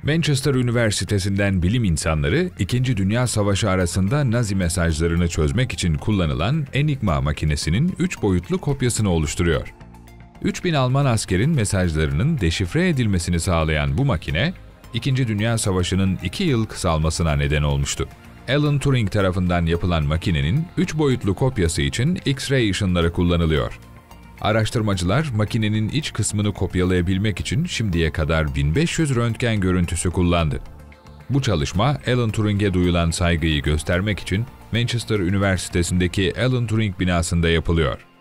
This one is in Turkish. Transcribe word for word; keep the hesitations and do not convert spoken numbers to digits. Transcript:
Manchester Üniversitesi'nden bilim insanları, İkinci Dünya Savaşı arasında Nazi mesajlarını çözmek için kullanılan Enigma makinesinin üç boyutlu kopyasını oluşturuyor. üç bin Alman askerin mesajlarının deşifre edilmesini sağlayan bu makine, İkinci Dünya Savaşı'nın iki yıl kısalmasına neden olmuştu. Alan Turing tarafından yapılan makinenin üç boyutlu kopyası için X-ray ışınları kullanılıyor. Araştırmacılar, makinenin iç kısmını kopyalayabilmek için şimdiye kadar bin beş yüz röntgen görüntüsü kullandı. Bu çalışma, Alan Turing'e duyulan saygıyı göstermek için Manchester Üniversitesi'ndeki Alan Turing binasında yapılıyor.